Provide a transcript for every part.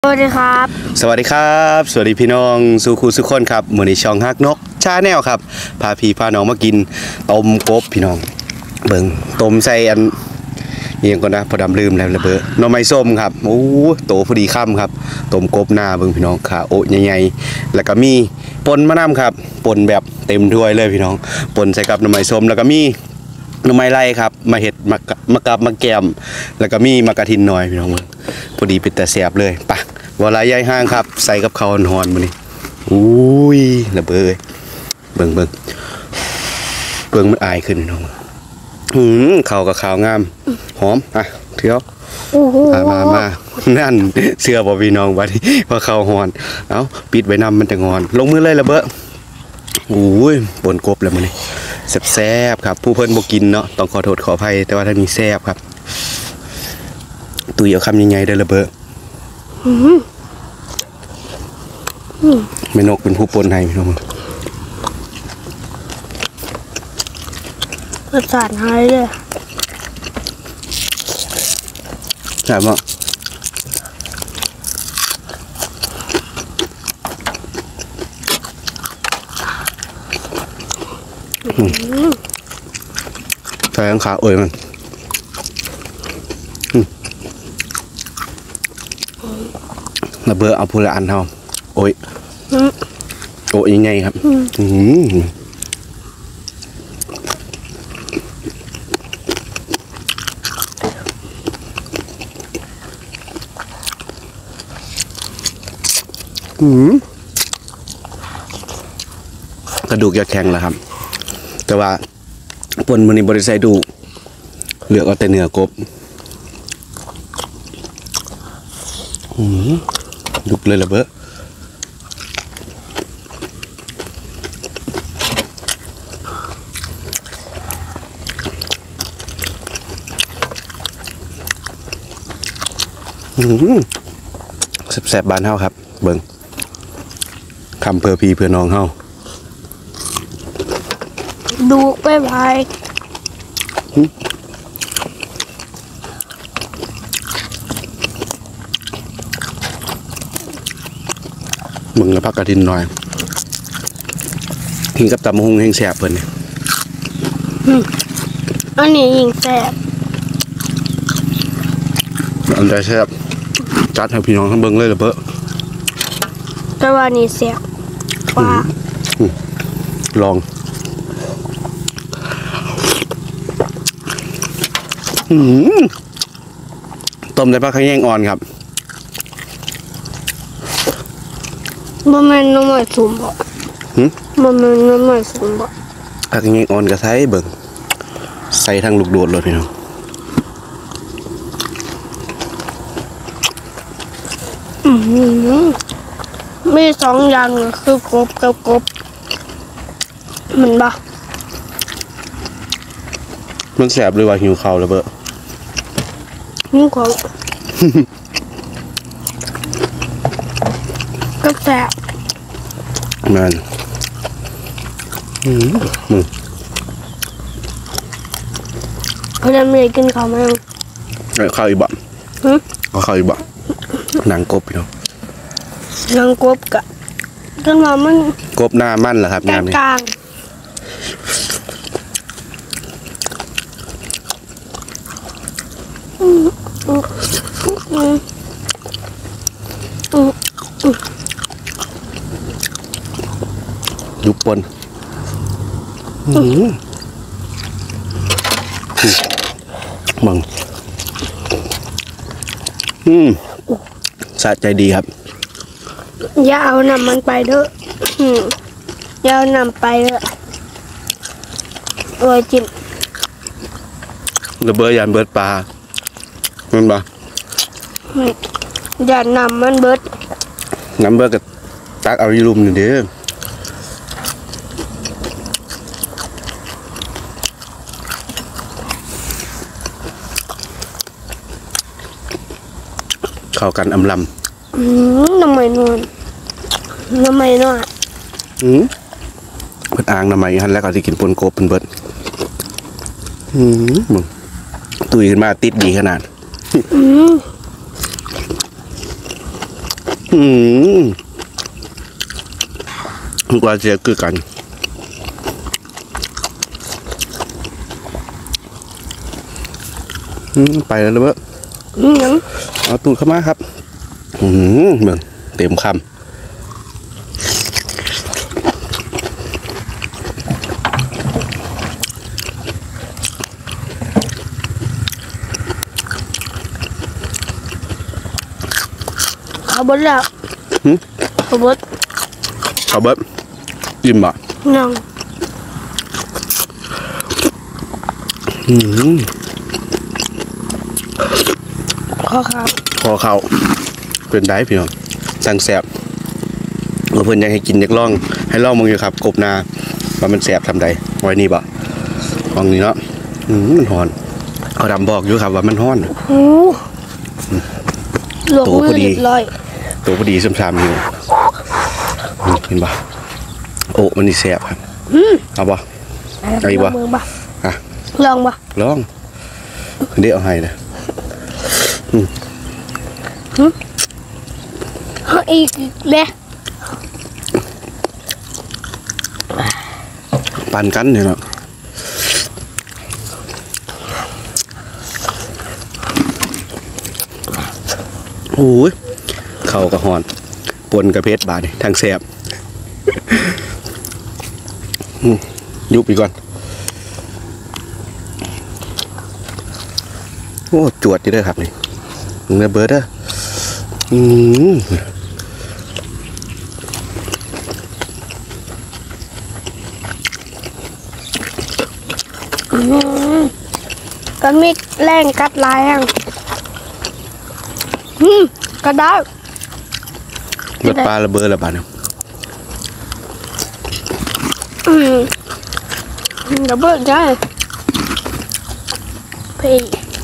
สวัสดีครับสวัสดีครับสวัสดีพี่น้องสุขุสุขคนครับมื้อนี้ช่องฮักนกชาแนลครับพาพี่พาน้องมากินต้มกบพี่น้องเบิ่งต้มใส่อันเอียงก่อนนะพอดำลืมแล้วระเบ้อหน่อไม้ส้มครับโอ้โตพอดีค่ำครับต้มกบหน้าเบิ่งพี่น้องขาโอะใหญ่ๆแล้วก็มีป่นมะนาวครับป่นแบบเต็มถ้วยเลยพี่น้องป่นใส่กับหน่อไม้ส้มแล้วก็มีหน่อไม้ไร่ครับมาเห็ดมะกับมะแกมแล้วก็มีมะกะทินหน่อยพี่น้องพอดีเป็นแต่แซ่บเลยปะวลายายห้างครับใส่กับข้าวหอนๆมื้อนี้อุ้ยระเบ้อเบิ่งมันอายขึ้นน้องข้าวกับข้าวงามหอมอ่ะเที่ยวมานั่นเสื้อบ่พี่น้องบัดนี้ว่าข้าวหอนเอ้าปิดไว้นำมันจะงอนลงมือเลยระเบ้ออุ้ยปนกบแล้วมื้อนี้แซ่บๆครับผู้เพิ่นบ่กินเนาะต้องขอโทษขออภัยแต่ว่าท่านนี้แซ่บครับตุ้ยเอาคำใหญ่ๆเด้อระเบ้อแม่นกเป็นผู้ปนให้พี่น้องประสานหายเลยใช่ป่ะใส่ข้างขาเอ่ยมันระเบ้อเอาพูละอันเท่าโอ้ยโอ้ยยังไงครับกระดูกจะแข็งแล้วครับแต่ว่าปนมันนี่บริใส่ดูเหลือเอาแต่เนื้อกบดุกเลยระเบ้อแซ่บๆบานเฮาครับเบิ่งคำเพื่อพี่เพื่อน้องเฮาดูไปพายมึงแล้วพักกระทินหน่อยกินกับตำมะฮุงแห้งแซ่บเพิ่นนี่อันนี้ยิงแซ่บอันใดแซ่บจัดให้พี่น้องทั้งเบิ่งเลยระเบ้อแต่ว่านี่แซ่บกว่าลองต้มในปลาขยงอ่อนครับบ่แม่นน้ำมันสุ่มบ่บ่แม่นน้ำมันสุ่มบ่ปลาขยงอ่อนก็ใส่เบิ่งใส่ทั้งลูกโดดเลยพี่น้องมีสองอย่างคือกบกับกบมันบ่มันแสบเลยว่าหิวข้าวแล้วเบ้อหิวข้าวก็แซ่บนั่นเขาจะไม่กินข้าวไหมข้าวอีกบ่เอาข้าวอีกบ่หนังกบพี่น้องหนังกบกะกันว่ามันกบหน้ามันเหรอครับงานนี้กลางยุบปนมึงสะใจดีครับอย่าเอาน้ำมันไปเถอะอย่าเอาน้ำไปเถอะโอ้ยจิ้มระเบ้อยานเบิดปลามันบ่อย่าน้ำมันเบิดน้ำเบิดกับตักเอาอยู่ลุมนี่เด้อเข้ากันอำลำน้ำไม่นวลเปิดอ่างน้ำไม้ฮันแล้วก็ที่กินปนโกบเป็นเบิดมึงตุยขึ้นมาติดดีขนาดมันกว่าจะคือกันไปแล้วเลยเว้ยยังเอาตูดเข้ามาครับเบิ่งเต็มคำเขาบดแล้วเขาบดเอาเบิดยิ้มบ่ยังข้อครับพอเข้าเป็นได้พี่น้องสั่งแสบเพื่อนอยากให้กินอยากลองให้ลองมึงอยู่ครับกบนาว่ามันแสบทำใดไว้นี่บ่ลองนี่เนาะมันฮ้อนเอาดำบอกอยู่ครับว่ามันฮ้อนโอ้หลวงตัวมืพออดีเรียบร้อยตัวพอดีซ้ำๆอยู่เห็นบ่โอ้มันนี่แสบครับเอาบ่ เอาอีกวะลงมือบ่อ่ะลองบ่ลองเดี๋ยวเอาให้นะอีกเลยปั่นกันเนี่ยเนาะโอ้ยเข่ากระหอนปนกระเพชรบาดนี่ทางแสบยุบอีกก่อนโอ้จวดอยู่เด้อครับนี่เนื้อเบิร์ดเด้อก็มีแรงกัดลายอ่ะก็ได้เบิดปลาระเบิดละบาดเนี่ยระเบิดได้พี่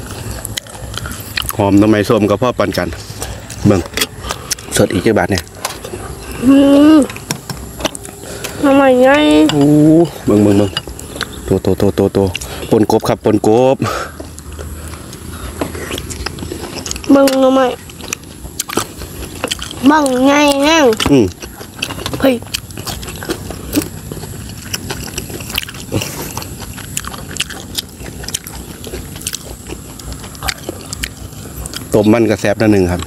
หอมทำไมส้มกับพ่อปันกันเบิ่งสดอีกกี่บาทเนี่ยทำไมไงโอ้เบิ่งโตปนกบครับปนกบมึงทำไมบังไงแง่งพี่ต้มมันกระแซบนั่นหนึ่งครับ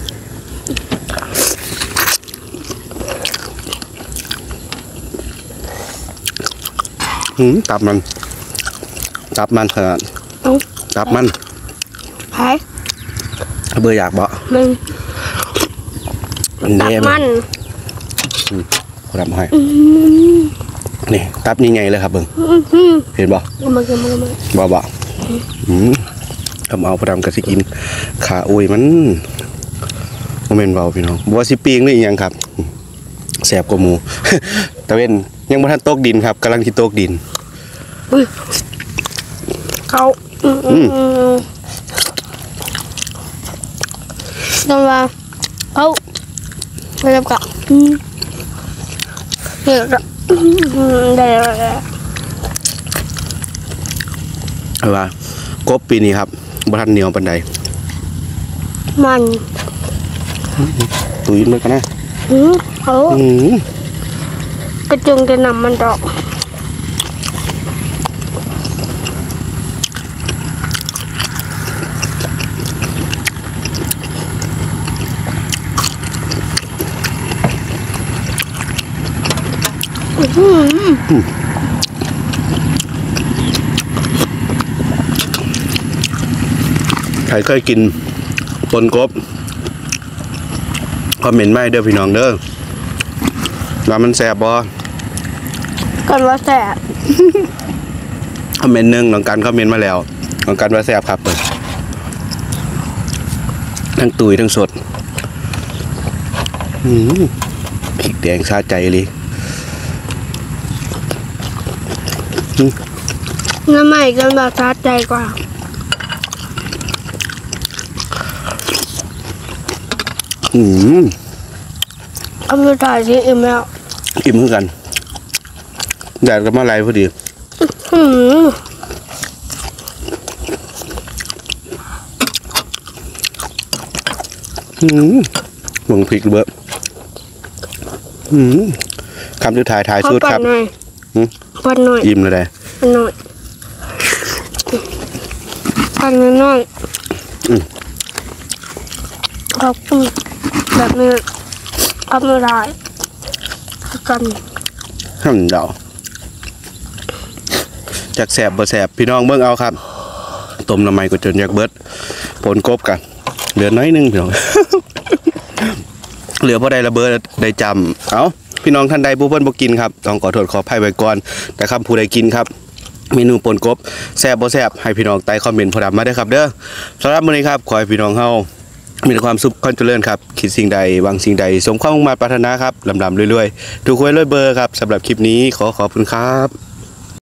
ตับมันขนาดตับมันหายเบื่ออยากบ่มึง ตับเยมันตับให้นี่ตับนี่ไงเลยครับเบิ่งเห็นบ่มึงบ่ทำเอาประดำกระสิกินขาอุ้ยมันโมเมนต์เบาพี่น้องบัวสิปีงนี่ยังครับแสบกว่าหมู ตะเว้นยังบ่ทันตกดินครับกำลังที่ตกดินเขาต้องว่าเขาไปรับกับเดี๋ยวได้เอาว่ากบปีนี้ครับบ่ทันเหนียวปานใดมันตุยมันกันนะเขากระจุงจะนำมันดอกใครเคยกินปนกบคอมเมนต์มาเด้อพี่น้องเด้อว่ามันแซ่บบ่กันว่าแสบคอมเมนต์หนึ่งน้องกันคอมเมนต์มาแล้วน้องกันว่าแซ่บครับทั้งตุยทั้งสดพริกแดงชาใจเลยน้ำใหม่กันแบบทัดใจกว่าเอาไปถ่ายที่อิ่มแล้วอิ่มเหมือนกันแดดก็มาไล่พอดีมึงพริกเบอะคำสุดท้ายท้ายสุดครับปันหน่อยอิ่มเลยได้ปันหน่อยปันน้อยขอบคุณแบบนี้ทำไม่ได้กันเดาจากแสบบ่แสบพี่น้องเบิ่งเอาครับต้มน้ำมันก็จนอยากเบิดผลกบกันเหลือน้อยนึงพี่น้อง เหลือพอได้ระเบิดได้จำเอาพี่น้องท่านใดผู้เพิ่นบ่กินครับต้องขอโทษขออภัยไว้ก่อนแต่คำผู้ใดกินครับเมนูปนกบแซ่บบ่แซ่บให้พี่น้องใต้คอมเมนต์พอดำมาได้ครับเด้อสำหรับมื้อนี้ครับขอให้พี่น้องเฮามีความสุขความเจริญครับคิดสิ่งใดหวังสิ่งใดสมความมุ่งมั่นปรารถนาครับลำๆรวยๆถูกหวยรวยเบอร์ครับสำหรับคลิปนี้ขอบคุณครับ